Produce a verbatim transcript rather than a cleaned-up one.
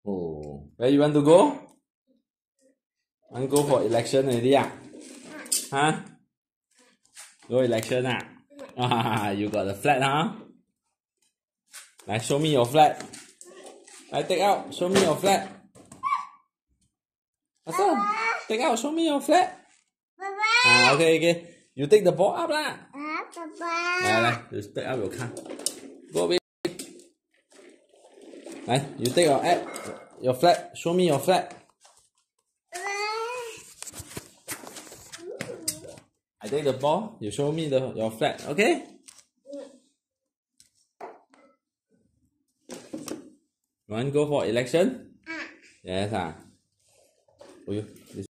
Oh, where you want to go? Want to go for election already ah? Huh? Go election ah? Ah, you got the flag huh? Like show me your flag. I take out, show me your flag. Faster, take out, show me your flag. Ah, okay, okay. You take the ball up lah. 来来 you take up your car. Go away. 来 you take your app, your flag. Show me your flag. I take the ball. You show me the your flag. Okay? You want to go for election? Yes ah. Oh, you, this